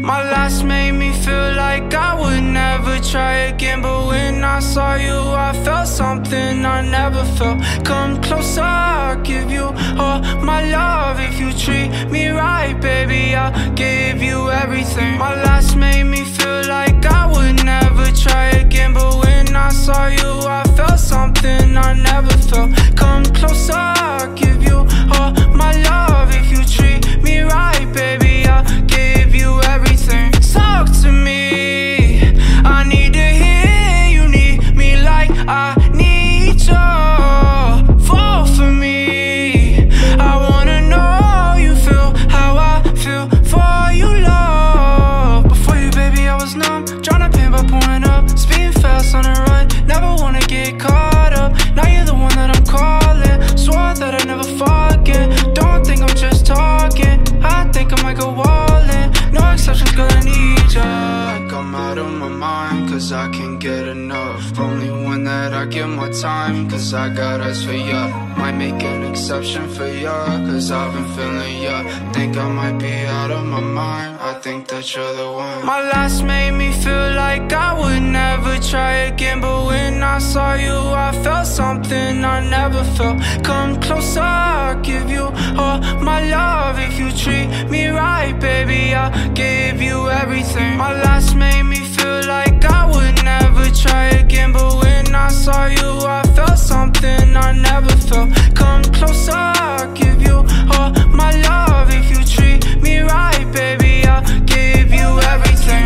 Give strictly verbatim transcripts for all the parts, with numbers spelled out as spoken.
My last made me feel like I would never try again, but when I saw you I felt something I never felt. Come closer, I'll give you all my love. If you treat me right, baby, I'll give you everything. My last made me feel like I would never try again, but when I saw you I felt something I never felt. Come closer, I'll give you all my love. If you treat me right, baby, I'll give you everything. Talk to me, I need to hear you need me like I need you. Fall for me, I wanna know you feel how I feel for you, love. Before you, baby, I was numb, tryna pain by pulling up, speeding fast on the run, never wanna get caught up. Now you're the one that I'm calling, swore that I'd never forget. Don't think I'm just talking, I think I might go all in. No exceptions, girl, I need ya. Like I'm out of my mind, cause I can't get enough. Only one that I give my time, cause I got eyes for ya. Might make an exception for ya, cause I've been feeling ya. Think I might be out of my mind, I think that you're the one. My last made me feel like I would never try again, but when I saw you I felt something I never felt. Come closer, I'll give you all my love. If you treat me right, baby, I'll give you everything. My last made me feel like I would never try again, but when I saw you I felt something I never felt. Come closer, I'll give you all my love. If you treat me right, baby, I'll give you everything.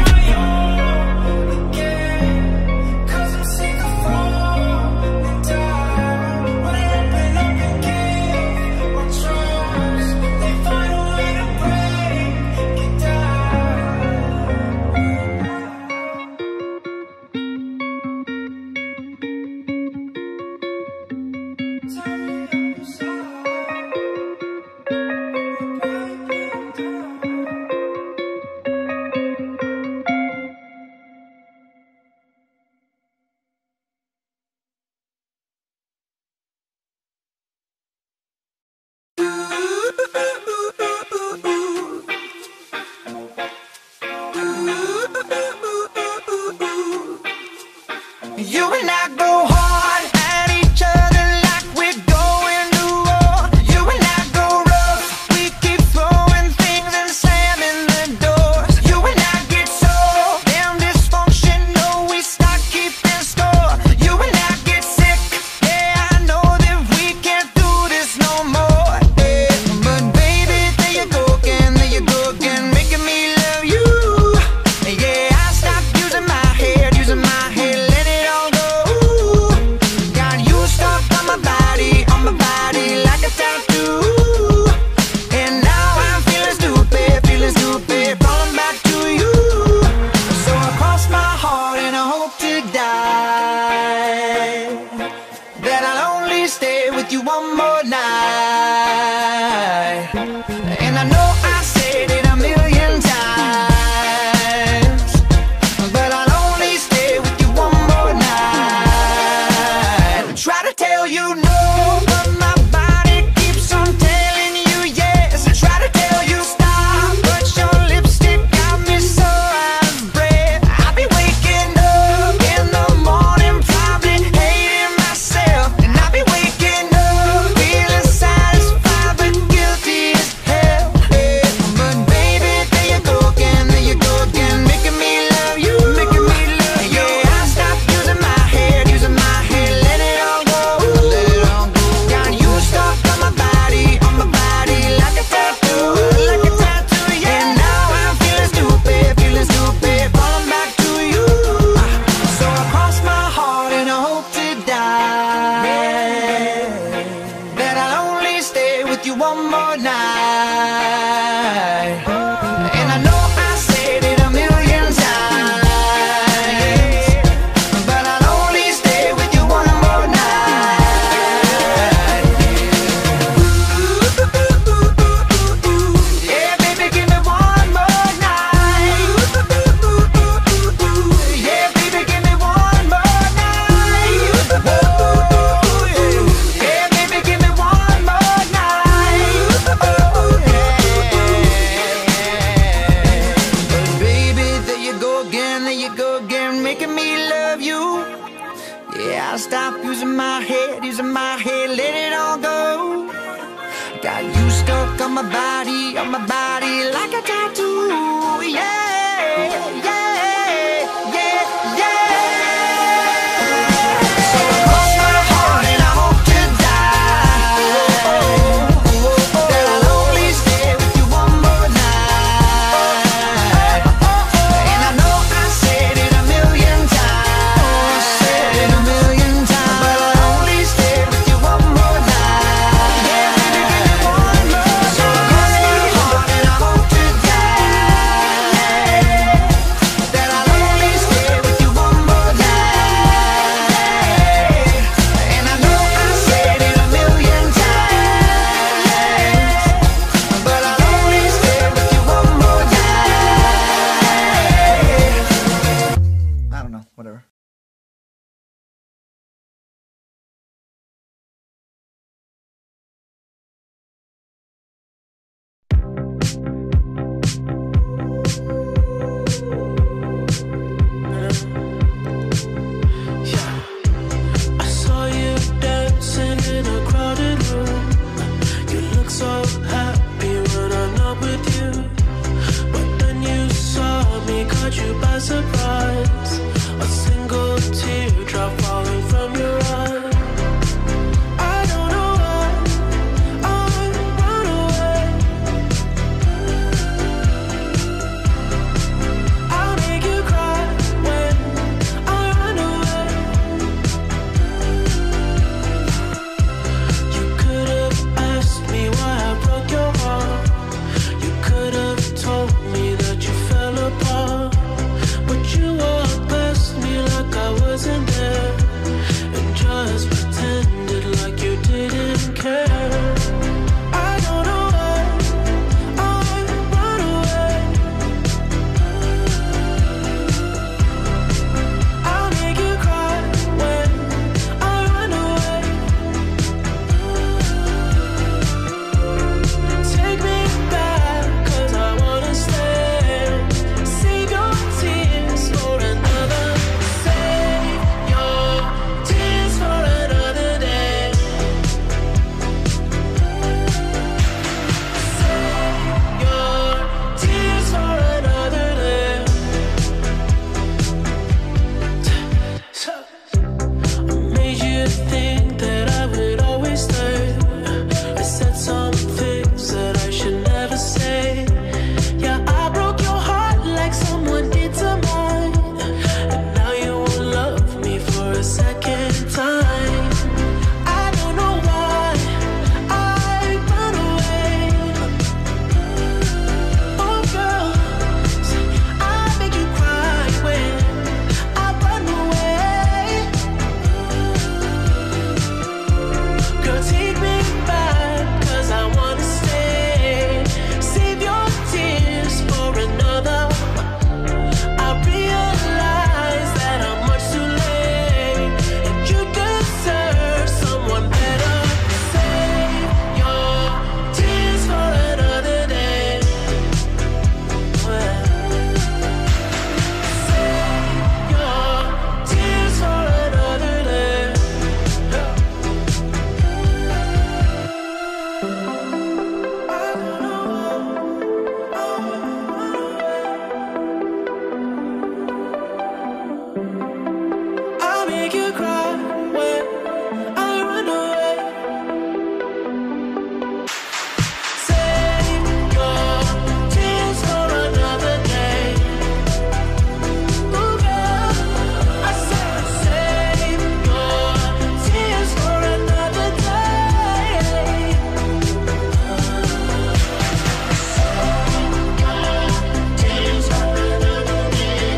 Gotta stop using my head, using my head, let it all go. Got you stuck on my body, on my body like a tattoo. Yeah, yeah, yeah, yeah. So cross my heart and I hope to die that I'll only stay with you one more night. And I know I said it a million times, said it a million times, but I'll only stay with you one more night. Yeah, baby, give me one more. So cross my heart and I hope to die that I'll only stay with you one more night. And I know I said it a million times, but I'll only stay with you one more night. I don't know, whatever. I saw you dancing in a crowded room. You look so happy when I'm not with you, but then you saw me, caught you by surprise. A single teardrop falling from your eye. I don't know why I run away. I'll make you cry when I run away. You could have asked me why I broke your heart. You could have told me that you fell apart, but you walked past me like I wasn't there and just pretended like you didn't care. I don't know why I run away. I'll make you cry when I run away. Take me back, cause I wanna stay. Save your tears for another. Save your tears for another day. Save your tears for another day. So I made you think that I would always stay. I said some things that I should never say. Yeah, I broke your heart like someone did to mine, and now you won't love me for a second time. I don't know why I run away. Oh girl, I make you cry when I run away. Girl, take me back, cause I wanna stay. Save your tears for another. I realize that I'm much too late, and you deserve someone better. Save your tears for another day. Well, save your tears for another day. I'll make you cry when I run away. Save your tears for another day. Ooh, girl, I said save your tears for another day. Tears for another day.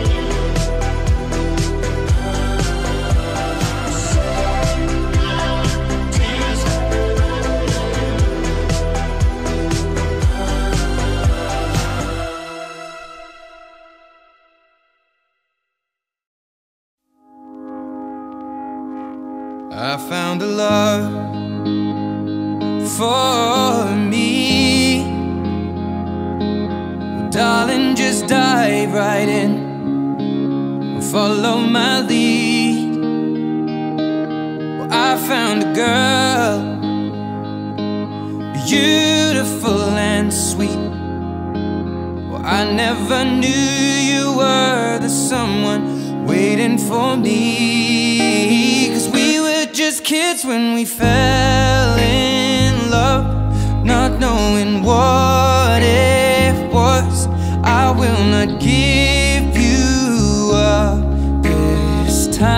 I found a love for me. Well, darling, just dive right in and follow my lead. found a girl, beautiful and sweet. Well, I never knew you were the someone waiting for me. 'Cause we were just kids when we fell in love, not knowing what it was. I will not give you up this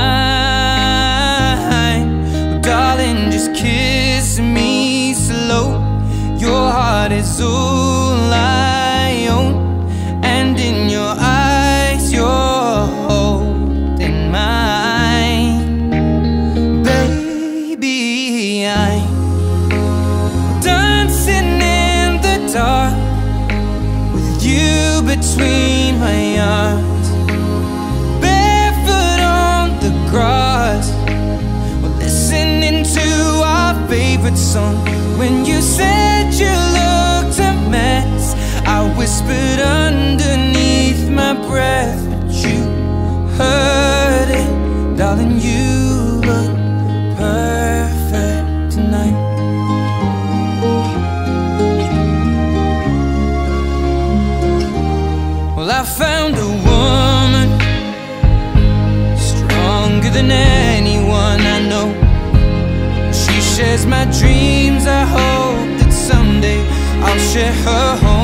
time. Oh, darling, just kiss me slow. Your heart is all I own, and in your eyes you're holding mine. Baby, I'm dancing in the dark with you between my arms, barefoot on the grass. We're listening to our favorite song. When you said you looked a mess, I whispered underneath my breath, but you heard it. Darling, you look perfect tonight. Well, I found a woman stronger than anyone I know. She shares my dreams. I hope that someday I'll share her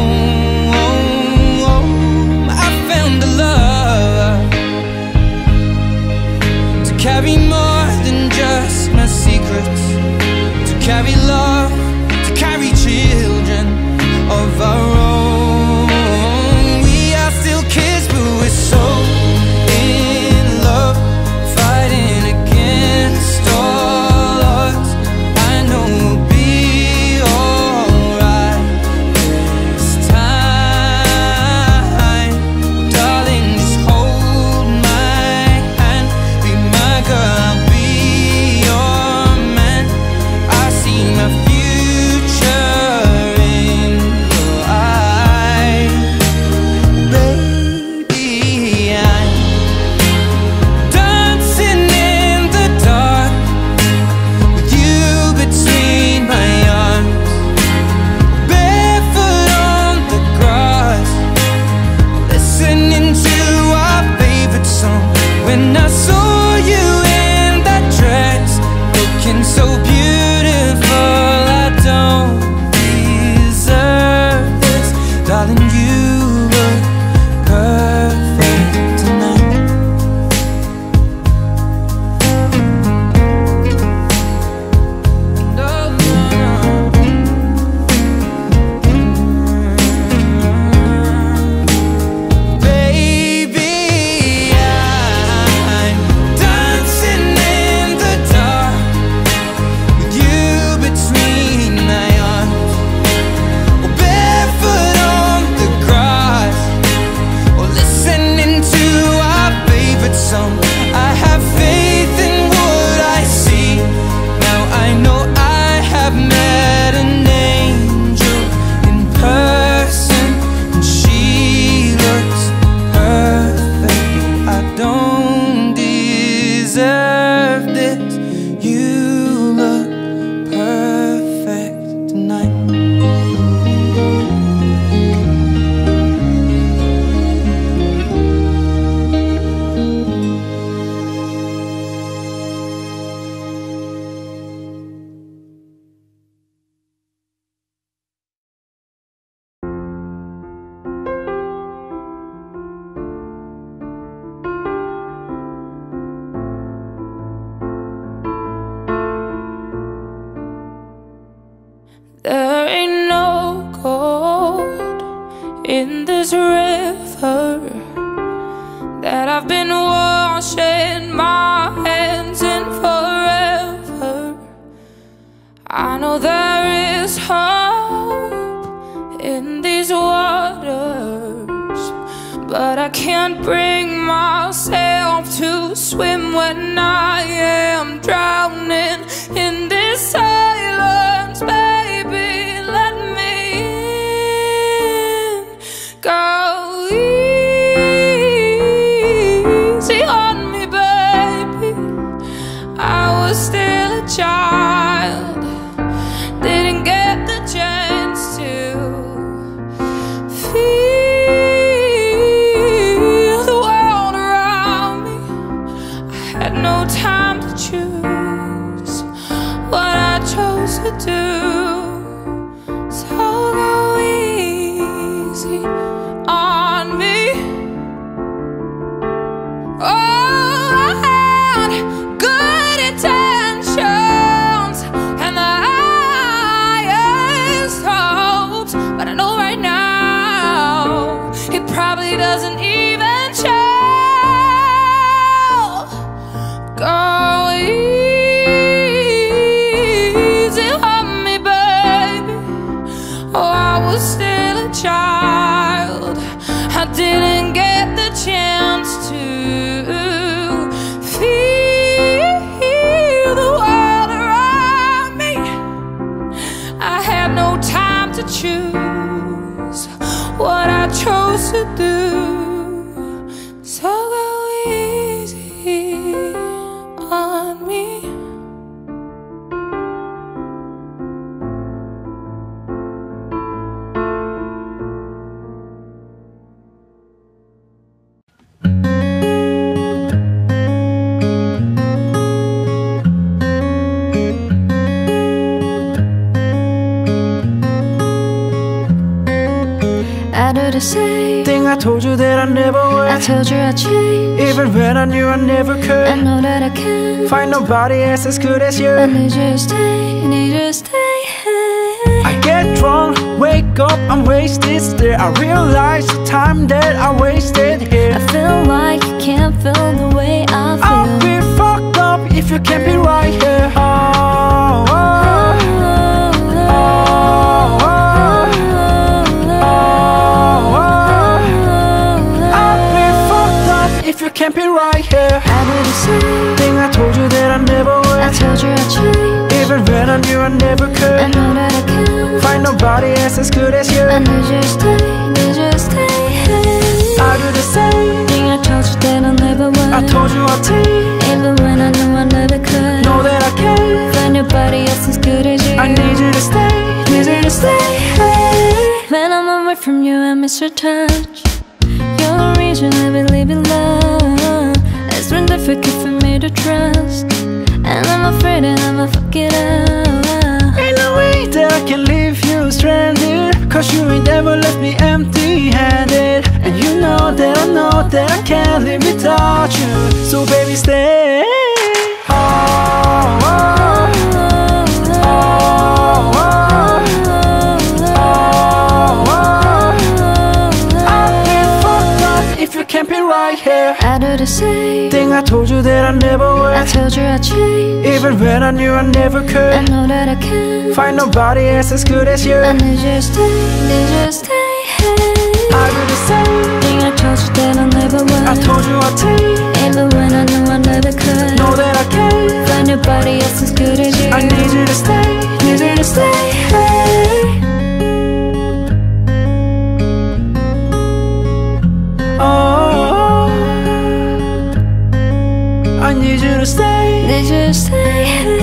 home. I found a love to carry more than just my secrets, to carry love, to carry children of our own. We are still kids, but we're so in love, fighting against all odds. I know we'll be alright this time. Darling, just hold my hand, be my girl, I'll be your man. I see my future in your eyes. Baby, I'm dancing in the dark with you between my arms, barefoot on the grass, listening to our favorite song. When I saw you in that dress, looking so beautiful, I don't deserve this. Darling, you look perfect tonight. No, no, no. Baby, I'm dancing in the dark with you between my arms, or barefoot on the grass, or listening to our favorite song. I have faith in what I see. Now I know I have met an angel in person, and she looks perfect. I don't deserve this. You look perfect tonight. There ain't no gold in this river that I've been washing my hands in forever. I know there is hope in these waters, but I can't bring myself to swim when I am drowning in this silence. Baby, let me in. Go easy on me, baby. I was still a child, didn't get the chance to feel the world around me. I had no time to choose what I chose to do. So go easy on me. Oh, I had good intentions and the highest hopes, but I know right now it probably doesn't even show. Go easy on me, baby. Oh, I was still a child. I didn't get the chance to feel the world around me. I had no time to choose what I chose to do. So go easy on me. I do the same Think I told you that I never would. I told you I'd change, Even when I knew I never I could know that I can. find nobody else as good as you. I need you to stay, I need you to stay. I get drunk, wake up, I'm wasted still. I realize the time that I wasted here. I feel like you can't feel the way I I'll feel. be fucked up if you can't be right here. Oh, oh, oh, oh, oh, oh. I'll be fucked up if you can't be right here. I do the same Think I told you that I never I would. told you I'd change, Even when I knew I never I could know that I can. find nobody else as good as you. I need you to stay, need you to stay. I do the same Think I told you that I never would. I told you I'd take. Even when I knew I never could. Know that I can. Find nobody else as good as you. I need you to stay, need you to stay. When I'm away from you, I miss your touch. You're the reason I believe in love. It's been difficult for me to trust, and I'm afraid that I'ma fuck it up. Ain't no way that I can leave you stranded, cause you ain't ever left me empty-handed. And you know that I know that I can't live without you. So baby stay. Oh, oh, oh, oh, oh, oh, oh. I'll be fucked up if you can't be right here. I do the same Think I told you that I never I would. told you I'd change, Even when I knew I never I could know that I can. find nobody else as good as you. I need you to stay, need you to stay. I do the same Think I told you that I never would. I told you I'd take. Even when I knew I never could. Know that I can. Find nobody else as good as you. I need you to stay, need you to stay. Oh, I need you to stay. Need you to stay.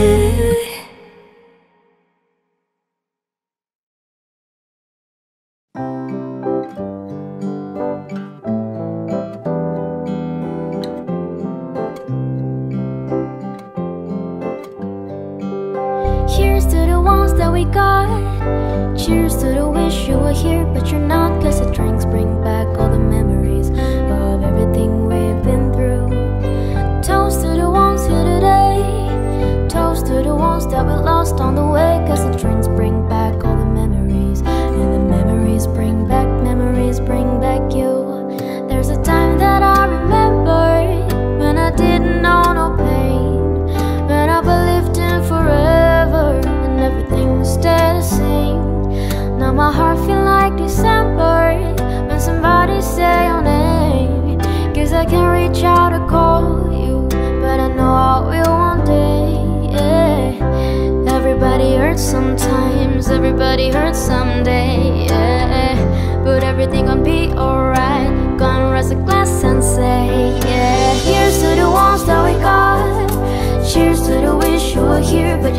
Here's to the ones that we got. Cheers to the wish you were here, but you're not. Cause the drinks bring back all the memories of everything we've been through. Toast to the ones here today. Toast to the ones that we lost on the way. Cause the drinks bring back all the memories, and the memories bring back, memories bring back you. There's a time that I remember when I didn't know no pain, when I believed in forever and everything would stay the same. Now my heart feel like December when somebody say your name. Cause I can't reach out to call you, but I know I will one day, yeah. Everybody hurts sometimes, everybody hurts someday, yeah. But everything gon' be alright. Gonna raise a glass and say, yeah. Here's to the ones that we got. Cheers to the wish you were here, but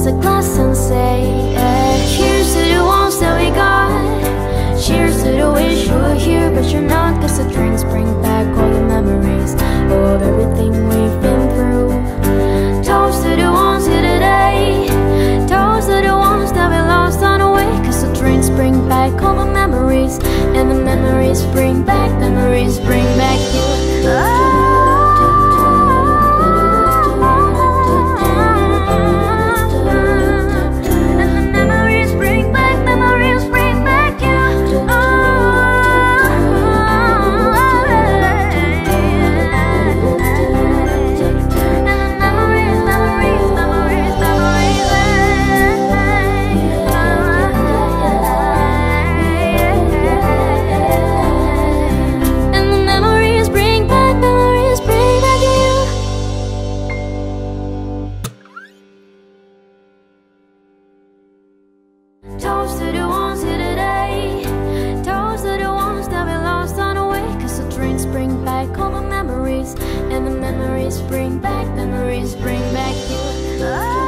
raise a glass and say, eh, cheers to the ones that we got. Cheers to the wish you were here but you're not. Cause the drinks bring back all the memories of everything we've been through. Toast to the ones here today. Toast to the ones that we lost on the way. Cause the drinks bring back all the memories. And the memories bring back, memories bring back you. Oh. Toast to the ones here today. Toast to the ones that we lost on the way. Cause the drinks bring back all the memories. And the memories bring back, memories bring back you. Oh.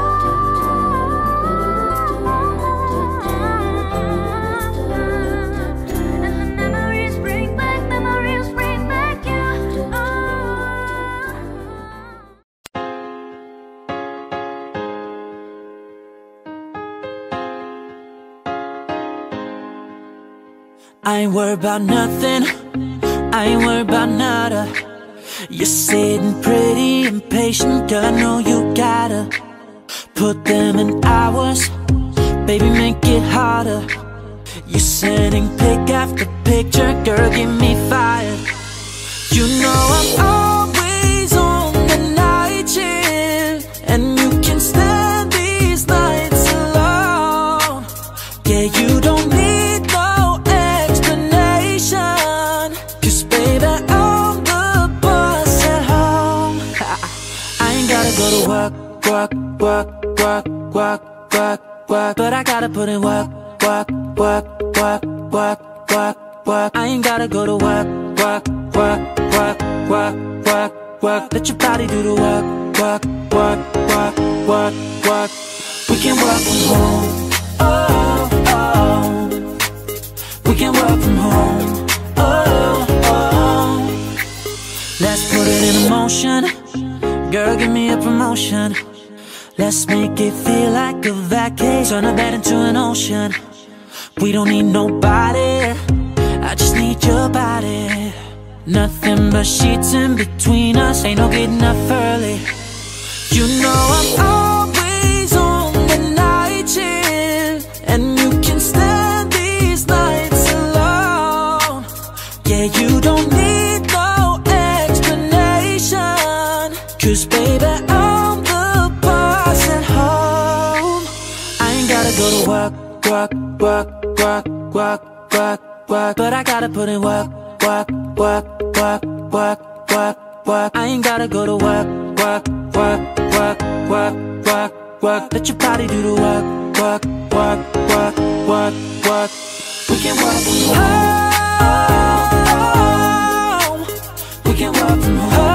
I ain't worried about nothing, I ain't worried about nada. You're sitting pretty impatient, girl, I know you gotta put them in hours, baby, make it harder. You're sending pic after picture, girl, get me fired. You know I'm always on the night shift, and you can stand these nights alone. Yeah, you don't need go to work, work, work, work, work, work, work. But I gotta put in work, work, work, work, work, work, work. I ain't gotta go to work, work, work, work, work, work, work. Let your body do the work, work, work, work, work, work. We can work from home, oh, oh. We can work from home, oh, oh. Let's put it in motion. Girl, give me a promotion. Let's make it feel like a vacation. Turn a bed into an ocean. We don't need nobody, I just need your body. Nothing but sheets in between us, ain't no getting up early. You know I'm always on the night shift, and you can stand these nights alone. Yeah, you don't need no explanation, cause baby, I'm the boss at home. I ain't gotta go to work, work, work, work, work, work, work. But I gotta put in work, work, work, work, work, work, work. I ain't gotta go to work, work, work, work, work, work, work. Let your body do the work, work, work, work, work, work. We can work from home. We can work from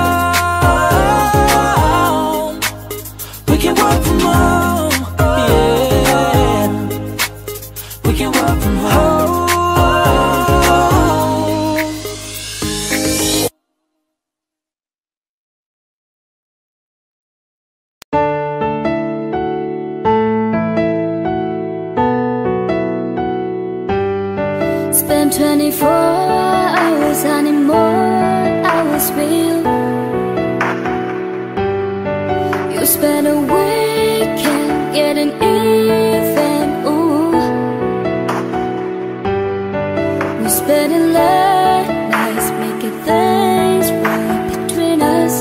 home. We can work from home, yeah. We can work from home. Spend twenty-four hours, I need more hours with you. You spend a weekend getting even, ooh. We spend it late nights making things right between us.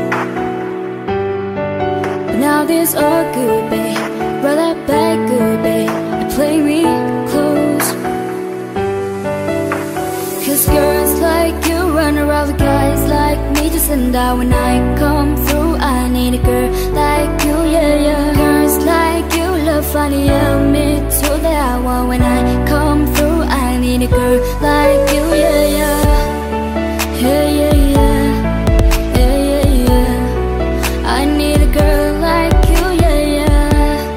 But now this all good, babe. Roll that back good, babe, and play me close. Cause girls like you run around with guys like me just and die. When I come through, I need a girl like you, yeah, yeah. Girls like you love funny, yeah, me too, that I want. When I come through, I need a girl like you, yeah, yeah. Yeah, yeah, yeah. Yeah, yeah, yeah. I need a girl like you, yeah, yeah.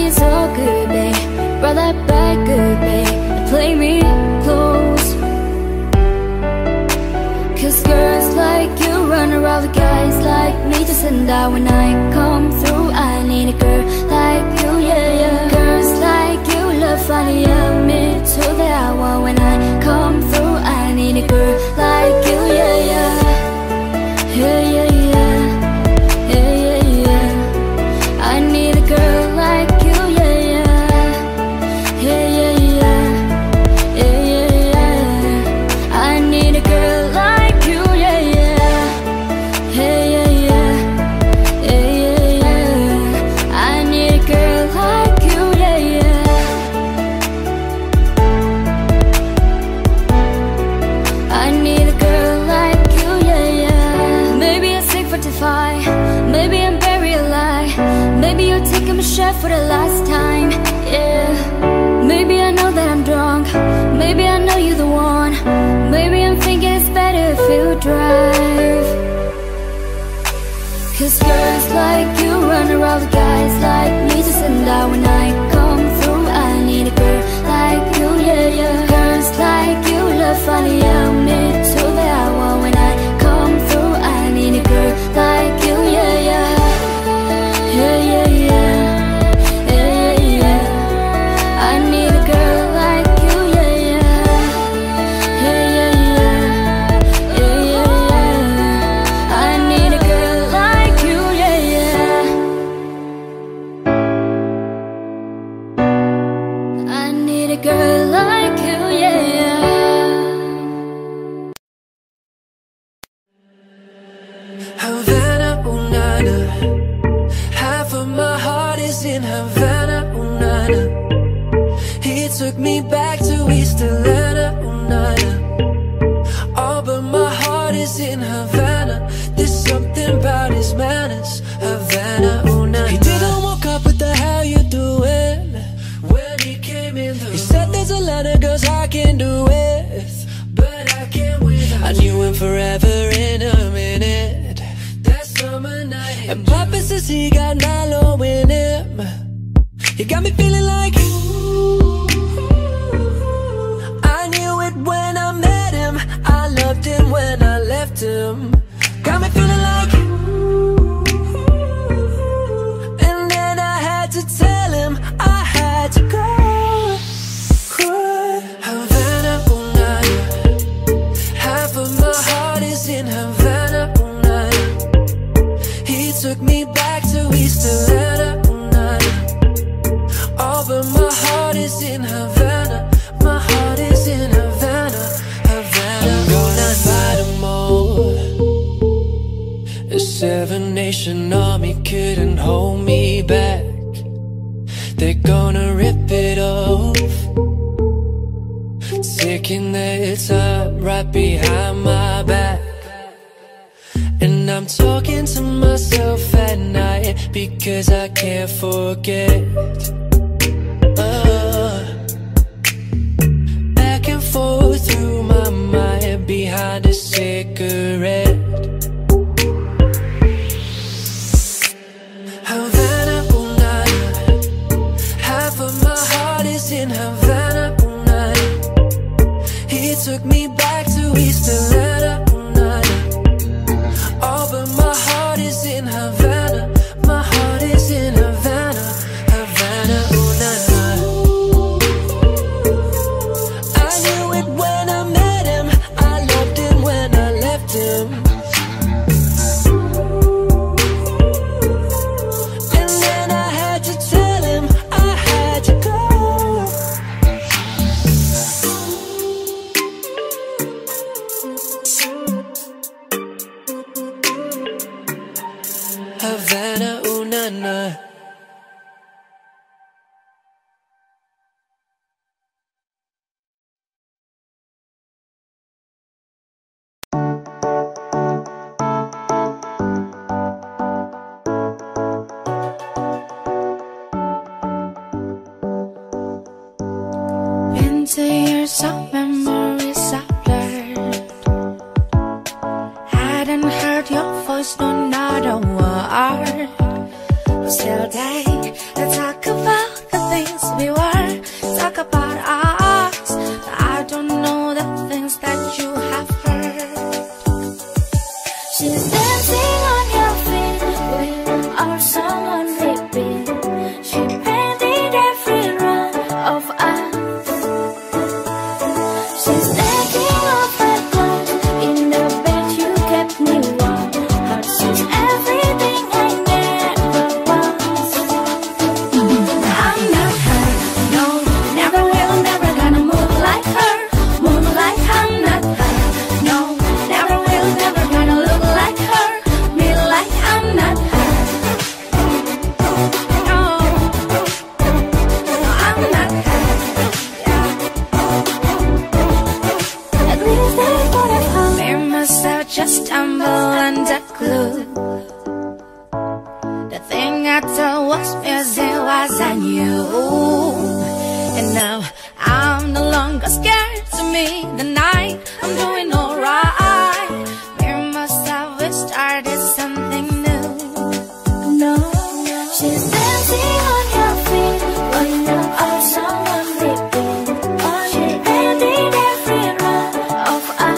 me so good, babe. Roll that back good, babe, and play me close. Cause girls like you run around with guys like me to send out. When I come through, I need a girl like you, yeah, yeah. Girls like you love funny, yeah, me to the hour. When I come through, I need a girl like you, yeah, yeah. Yeah, yeah, yeah. Yeah, yeah, yeah. I need a girl like you, yeah, yeah. Yeah, yeah, yeah. Yeah, yeah, yeah. I need a girl like you, yeah, yeah. Yeah, yeah, yeah. Yeah, yeah, yeah. I need a girl like you, yeah, yeah. I need a girl like you, yeah, yeah. Maybe I'm sick for defy, maybe I'm very alive. Maybe you're taking my shot for the last time, yeah. Maybe I know that I'm drunk, maybe I know you're the one. Maybe I'm thinking it's better if you drive. Cause girls like you run around with guys like me to send out. When I come through, I need a girl like you, yeah, yeah. Girls like you love funny, yeah, me to the hour. When I come through, I need a girl like you, yeah, yeah. Yeah, yeah, yeah. Yeah, yeah, yeah. I need a girl like you, yeah, yeah. Yeah, yeah, yeah. Yeah, yeah, yeah. I need a girl like you, yeah, yeah. I need a girl like you, yeah, yeah. Havana, ooh, nana. Half of my heart is in Havana, ooh, nana. He took me back to East Atlanta, ooh, nana. Oh, but my heart is in Havana. There's something about his manners. Havana, ooh, nana. He didn't walk up, what the hell you doing? When he came in the He said there's a lot of girls I can do with, but I can't without I knew him forever in a minute. That summer night. And Papa says he got Milo in him. He got me feeling like ooh. I knew it when I met him. I loved him when I left him. Got me feeling like ooh. And then I had to tell him I had to go. Havana, ooh, nana. Half of my heart is in Havana, ooh, nana. He took me back to East Atlanta, ooh, nana. Oh, but my heart is in Havana. My heart is in Havana, Havana. I'm gonna fight them all. A seven nation army couldn't hold me back. They're gonna rip it off, taking their time right behind my back. And I'm talking to myself at night because I can't forget. uh, Back and forth through my mind behind a cigarette. Havana, ooh, nana. Half of my heart is in Havana, ooh, nana. He took me back to East Atlanta, ooh, nana. Oh, but my heart is in Havana. My heart is in Havana, Havana, ooh, nana. I knew it when I met him. I loved him when I left him. And then I had to tell him I had to go. Havana, ooh, nana. Into years of memories I've blurred. Hadn't heard your voice, no, not a word. But still, they, they talk about we were. Talk about us, but I don't know the things that you have heard. She's dancing on your feet with our someone repeat. She painted every row of us. She's taking off her clothes in the bed you kept me warm. Her she's everything I never was. I'm not her, no, never will, never gonna move like her. Move like I'm not her, no, never will, never gonna look like her. Be like I'm not her. No, no, I'm not her. Yeah. At least that's what I hope. Made myself just stumble under glue. The thing I thought was missing was I knew. And now I'm no longer scared to me. The night I'm doing alright. Made myself we started something new. No, she's dancing on your feet when you are someone repeat. She painted every row of us.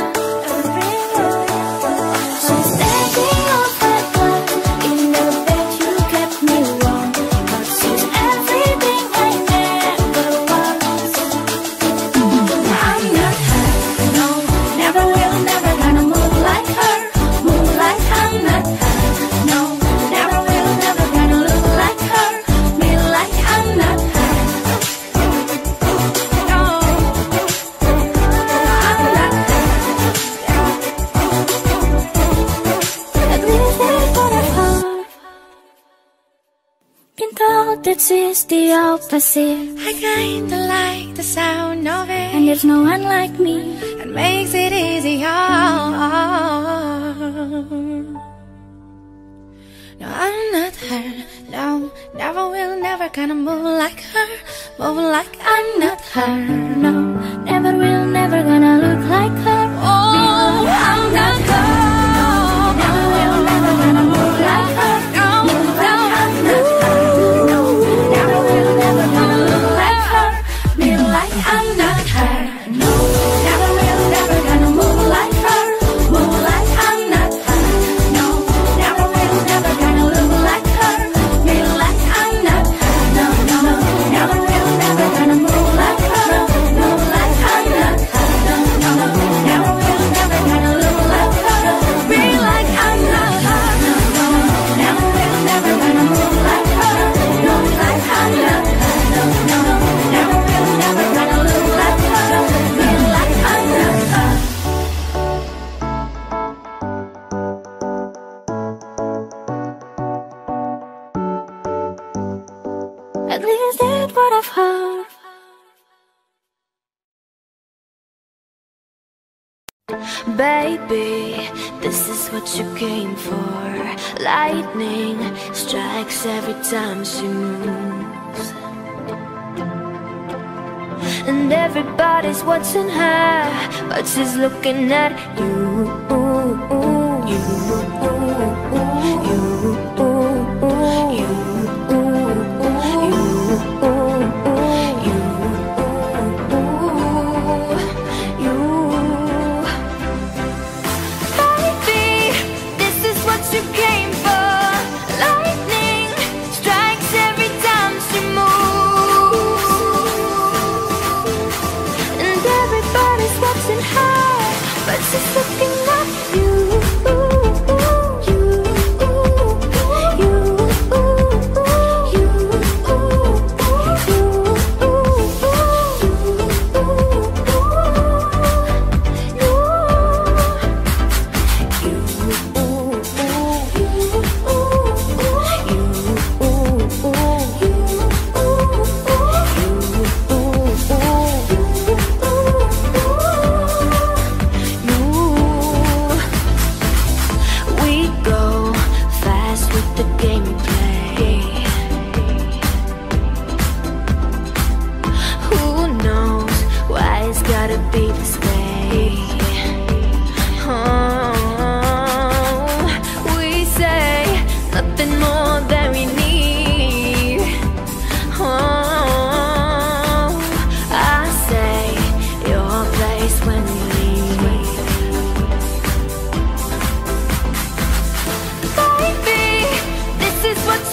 She's taking off her clothes in the bed you kept me warm. But she's everything I never was. I'm not her, no, never will, never gonna move like her. Move like I'm not her, no, never will, never gonna look like her. Be like I'm not her. No, I'm not her. At least that's what I hope. Been told that she's the opposite. I kinda like the sound of it, and there's no one like me. It makes it easier. No, I'm not her. No, never will, never gonna move like her. Move like I'm not her. No, never will, never gonna look like her. Oh, I'm not her. Never will, never gonna move like her. No, no, I'm not her. No, never will, never gonna look like her. Be like I'm not her. No, never will, never gonna move like her. Move like I'm not her. No, never will, never gonna look like her. Be like I'm not her. No, no, no, never will, never gonna move like her. Move like I'm not her. No, no, no, never will, never gonna look like her. Be like I'm not her. No, no, no, never will, never gonna move like her. Move like I'm not her. No, no, no, never will, never gonna look like her. Be like I'm not her. At least that's what I've heard. Baby, this is what you came for. Lightning strikes every time she moves, and everybody's watching her, but she's looking at you. You, you, she's looking at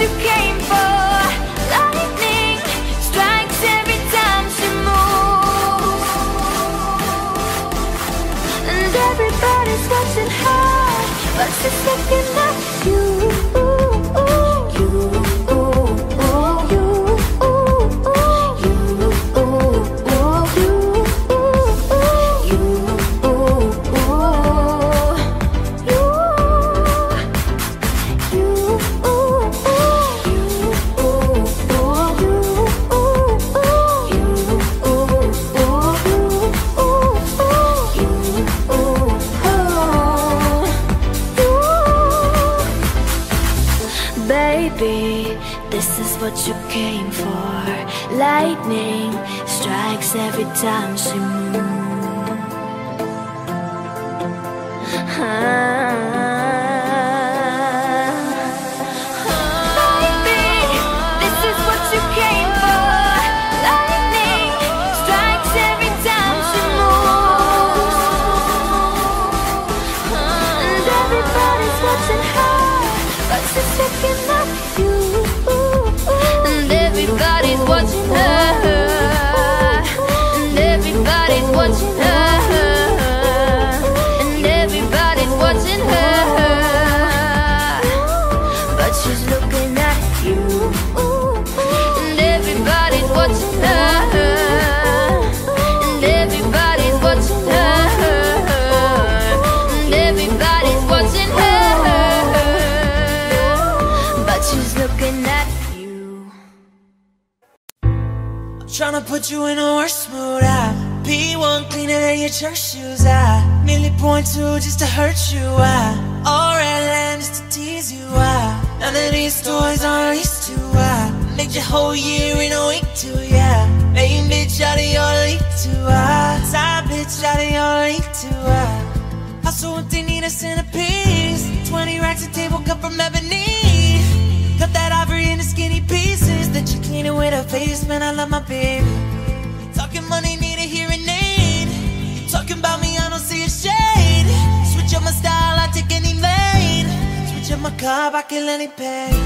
you came for. Lightning strikes every time she moves, and everybody's watching her, but she's looking at you. This is what you came for. Lightning strikes every time she moves. Baby, this is what you came for. Lightning strikes every time she moves, and everybody's watching her, but she's looking at you. Everybody's watching her, and everybody's watching her, and everybody's watching her, but she's looking at you. And everybody's watching her, and everybody's watching her, and everybody's watching her, but she's looking at you. Tryna put you in a worse mood. I P one cleaner than your church shoes. I merely point two just to hurt you. I all red land just to tease you. I none of these toys are leased to. I make your whole year in a week too. Yeah, main bitch out of your league too. I side bitch out of your league too. I also if they need a centerpiece, twenty racks a table cut from ebony. Cut that ivory into skinny pieces, then you clean it with a face. Man, I love my baby. Talking money, need a hearing aid. You talking about me, I don't see a shade. Switch up my style, I take any lane. Switch up my car, I kill any pain.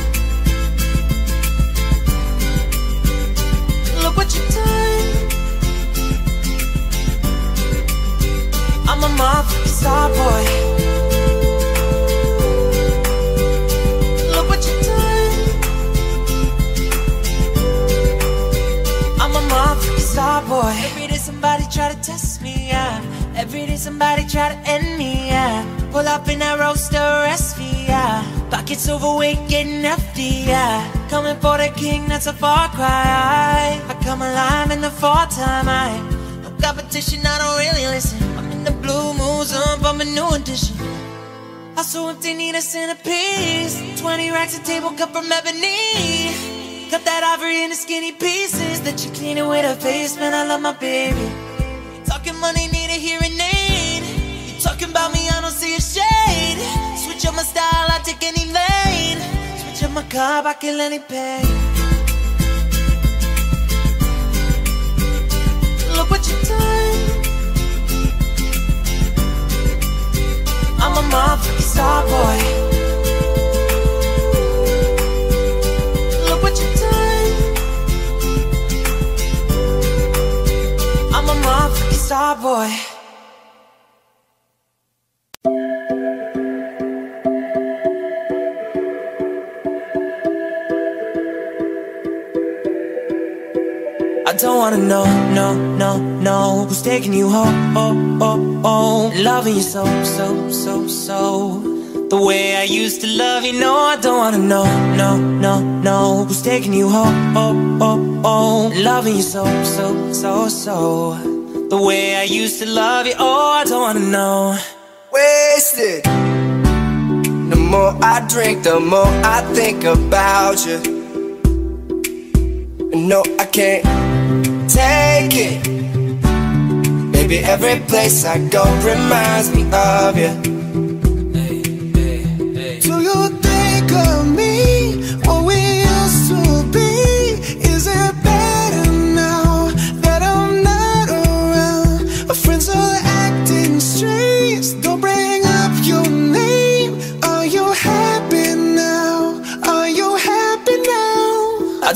Look what you done. I'm a motherfucking star boy. Star boy. Every day somebody try to test me, yeah. Every day somebody try to end me, yeah. Pull up in that roadster S V, yeah. Pockets overweight, getting hefty, yeah. Coming for the king, that's a far cry. I come alive in the fall time, I no competition, I don't really listen. I'm in the blue moon zone, I'm a new edition. Also if they need a centerpiece, twenty racks a table cut from ebony. Cut that ivory into skinny pieces, that you clean it with a face. Man, I love my baby. Talking money, need a hearing aid. You talking about me, I don't see a shade. Switch up my style, I take any lane. Switch up my car, I kill any pain. Look what you done. I'm a motherfucking star boy. Look what you done. I'm a motherfucking star boy. I don't wanna know, no, no, no, who's taking you home, oh, oh, oh, loving you so, so, so, so, the way I used to love you. No, I don't wanna know, no, no, no, who's taking you home, oh, oh, oh, loving you so, so, so, so, the way I used to love you. Oh, I don't wanna know. Wasted. The more I drink, the more I think about you. No, I can't take it. Baby, every place I go reminds me of you. Do you think of me, what we used to be? Is it better now that I'm not around? My friends are acting strange, don't bring up your name. Are you happy now? Are you happy?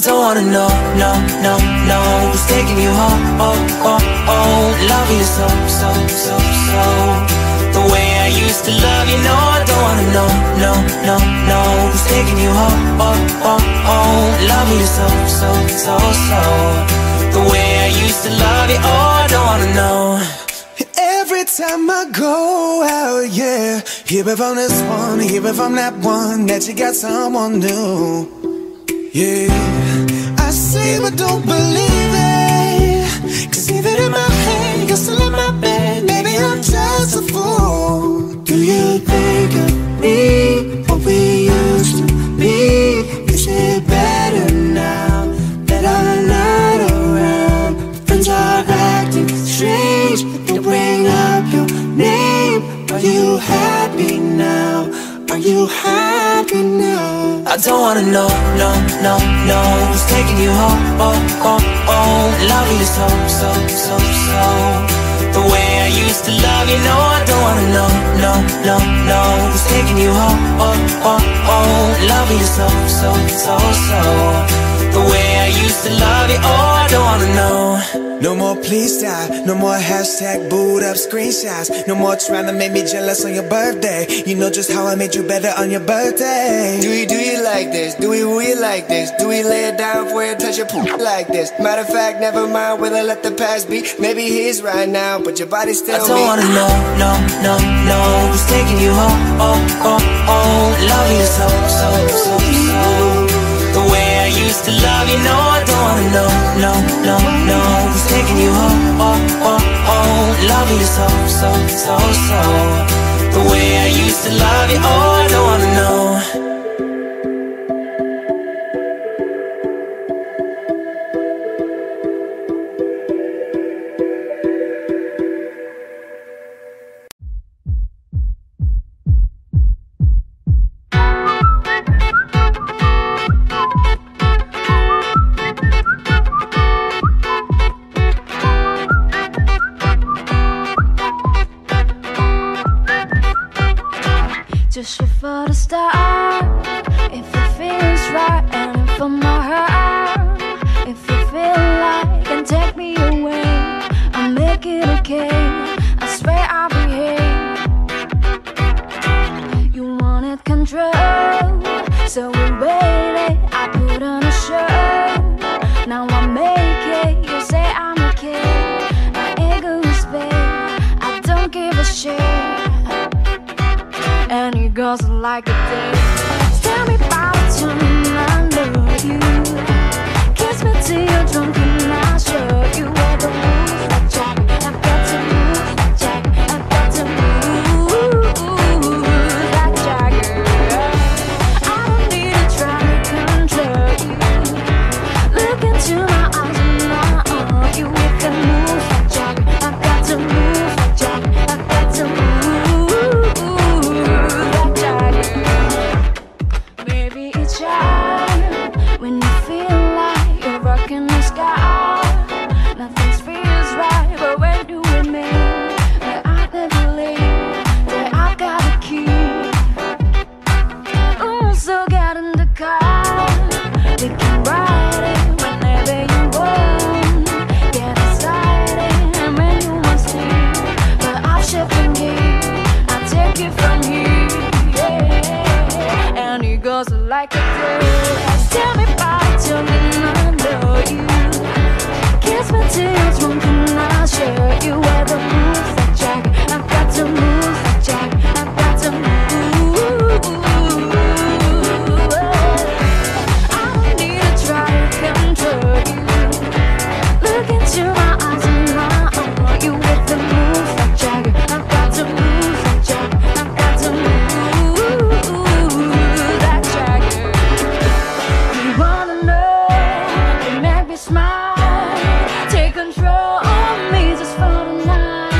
don't wanna know, no, no, no who's taking you home, oh, oh, oh. Loving you so, so, so, so the way I used to love you, no, I don't wanna know, no, no, no who's taking you home, oh, oh, oh. Loving you so, so, so, so the way I used to love you, oh, I don't wanna know. Every time I go out, yeah, hear it from this one, hear it from that one, that you got someone new. Yeah, I see but don't believe it, cause even in my head, you're still in my bed. Maybe I'm just a fool. Do you think of me, what we used to be? Is it better now that I'm not around? Friends are acting strange, they bring up your name. Are you happy now? Are you happy now? I don't wanna know, no, no, no who's taking you home, oh, oh, oh. Loving you so, so, so, so the way I used to love you, no, I don't wanna know, no, no, no who's taking you home, oh, oh, oh. Loving you so, so, so, so the way I used to love you, oh, I don't wanna know. No more please stop, no more hashtag boot up screenshots. No more trying to make me jealous on your birthday. You know just how I made you better on your birthday. Do we do you like this? Do we really like this? Do we lay it down for you and touch your poop like this? Matter of fact, never mind, will I let the past be? Maybe he's right now, but your body's still me. I don't me. wanna know, no, no, no who's taking you home, oh, oh, oh. Loving you so, so, so, so the way I used to love you, no, I don't wanna know, no, no, no who's taking you home, oh, oh, oh. Loving you so, so, so, so the way I used to love you, oh, I don't wanna know. Just shoot for the start, if it feels right, and for my heart, if you feel like and take me away, I'll make it okay. I swear I'll behave. You wanted control, so we waited. I put on a show. Now I make it. You say I'm okay. My ego is big. I don't give a shit. And it goes like a day. Tell me about the time I love you. Kiss me till you're drunk and I'll show you where the moves like Jack. I've got to move like Jack. I've got to move like Jagger. I don't need to try to control you. Look into my eyes and I'll argue. We can move like Jack. I've got to move like Jack. I've got to move. When you feel like you're rocking the sky, nothing feels right, but when do we meet? But I never leave, that I've got a key. Ooh, so get in the car, we can ride it whenever you want. Get excited when you want to sleep, but I'll shift from here, I'll take it from here, yeah. And it goes like a prayer. Tell me about it, tell me I know you. Kiss me till you're drunk and I'll show you where the moves like Jack. I've got to move like Jack. I've got to move. I don't need to try to control you. Look into my eyes and I'll own you with the moves like Jack. I've got to move like Jack. I've got to move. Smile, take control of me just for the night.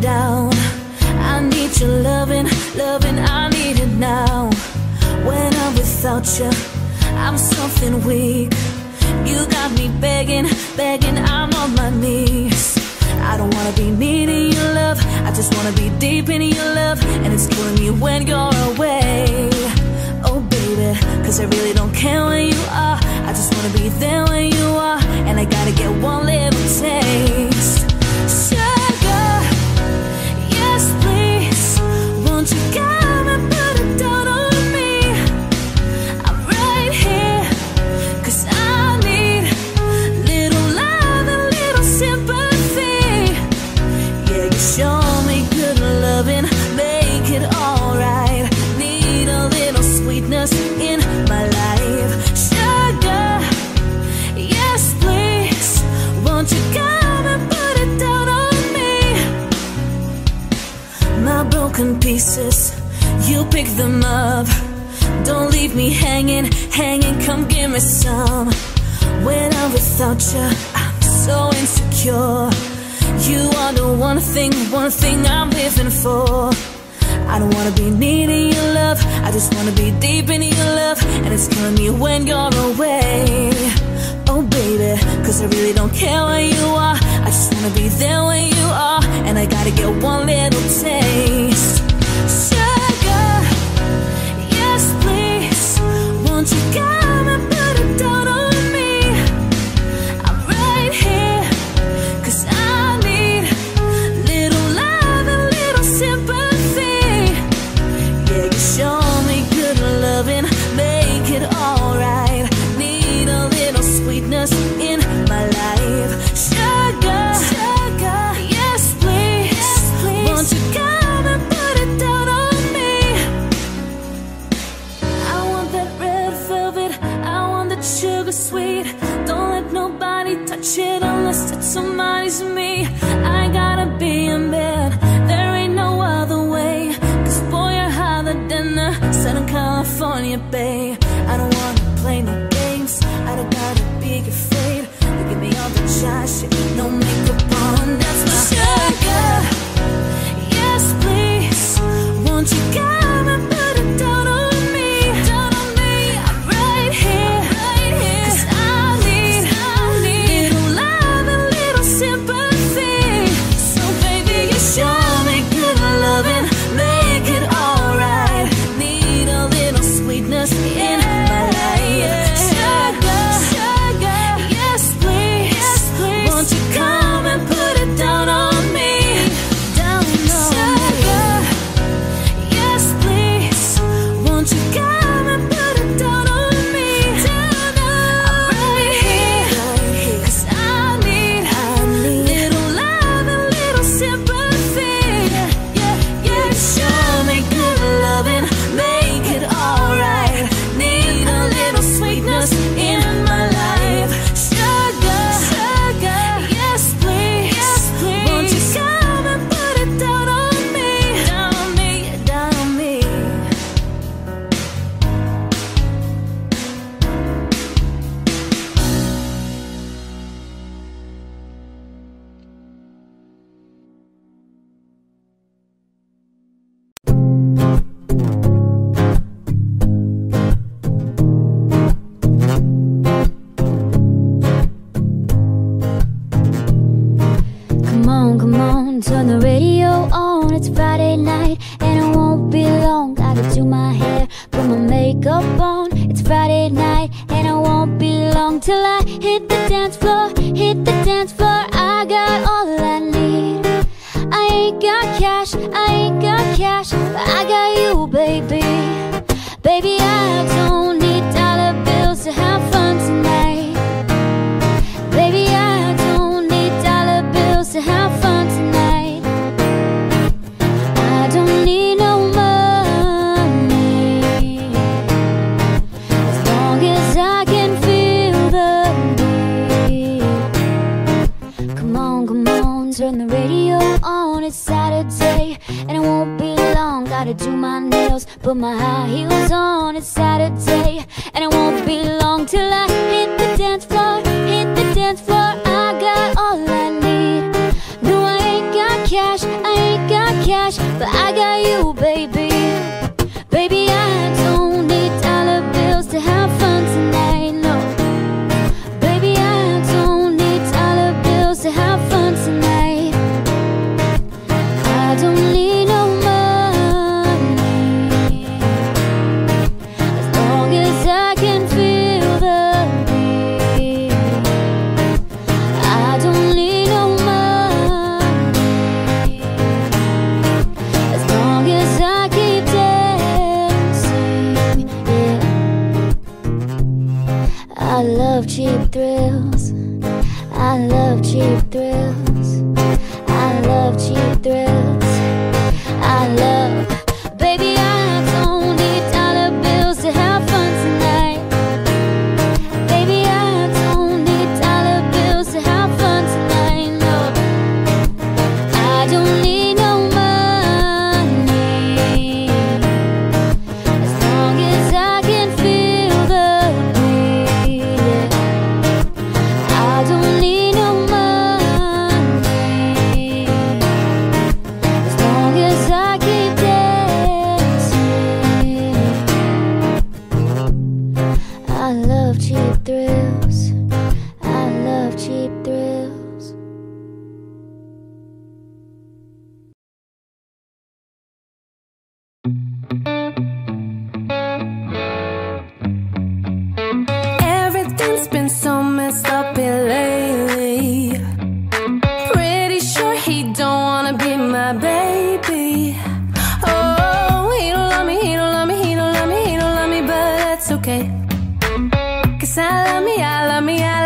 down. I need your loving, loving, I need it now. When I'm without you, I'm something weak. You got me begging, begging, I'm on my knees. I don't wanna be needing your love, I just wanna be deep in your love. And it's killing me when you're away. Oh baby, cause I really don't care where you are, I just wanna be there when you are. And I gotta get one little taste. Sugar, yes please, won't you come and put it down on me? I'm right here, cause I need little love and little sympathy. Yeah, you show me good loving, make it alright. Need a little sweetness in my life. Sugar, yes please, won't you come and put it down on me? My broken pieces, you pick them up. Don't leave me hanging, hanging, come give me some. When I'm without you, I'm so insecure. You are the one thing, one thing I'm living for. I don't wanna be needing your love, I just wanna be deep in your love. And it's killing me when you're away. Oh baby, cause I really don't care where you are, I just wanna be there when you are. And I gotta get one little taste. Sugar, yes please, won't you come and put it down on me? I'm right here, cause I need little love and little sympathy. Yeah, you show me good loving, make it alright. Need a little sweetness in my life. Sugar, sugar, yes please, yes, please, won't you come and put it down on me? I want that red velvet, I want that sugar sweet. Don't let nobody touch it unless it's somebody's me. I gotta be a man, there ain't no other way. Cause boy, you're hotter than the Southern California Bay. I don't wanna play no games, I don't gotta be afraid. You give me all the shy shit, no makeup on, that's my sugar. Yes please, won't you come and put it down on me? Down on me, I'm right here, right here. Cause I need, I need little love and little sympathy. So baby, you show me good loving, make it alright. Need a little sweetness in my life. Sugar, sugar, yes please, yes please, won't you come and put it down on me? Down on sugar, yes please, won't you come and put it down on me? Down on I'm right here, cause I need, I need little love and little sympathy. Yeah, yeah, show me good loving, make it alright. Need a little sweetness in my life. Sugar, sugar, yes please, yes please, won't you come and put it down on me? Down on me, down on me. Come on, come on, turn the radio on. It's Friday night and it won't be long. Gotta do my hair, put my makeup on. It's Friday night and it won't be long till I hit the dance floor, hit the dance floor. I got all I need. I ain't got cash, I ain't got cash, but I got you, baby. Baby, I don't need dollar bills to have fun tonight. Baby, I don't need dollar bills to have fun tonight. I don't need no money, as long as I can feel the beat. Come on, come on, turn the radio on. It's Saturday and it won't be long. Gotta do my nails, put my high heels on. It's Saturday and it won't be long till I hit the dance floor, hit the dance floor. I got all I need. No, I ain't got cash, I ain't I love cheap thrills. I love cheap thrills. I love cheap thrills. I love, baby, I don't need dollar bills to have fun tonight. Baby, I don't need dollar bills to have fun tonight. No, I don't need no money as long as I can feel the beat. Yeah. I don't need no money as long as I keep dancing. I love cheap thrills. I love cheap thrills. Everything's been so messed up here lately. Pretty sure he don't wanna be my baby. Oh, he don't love me, he don't love me, he don't love me, he don't love me, but that's okay. Cause I love me, I love me, I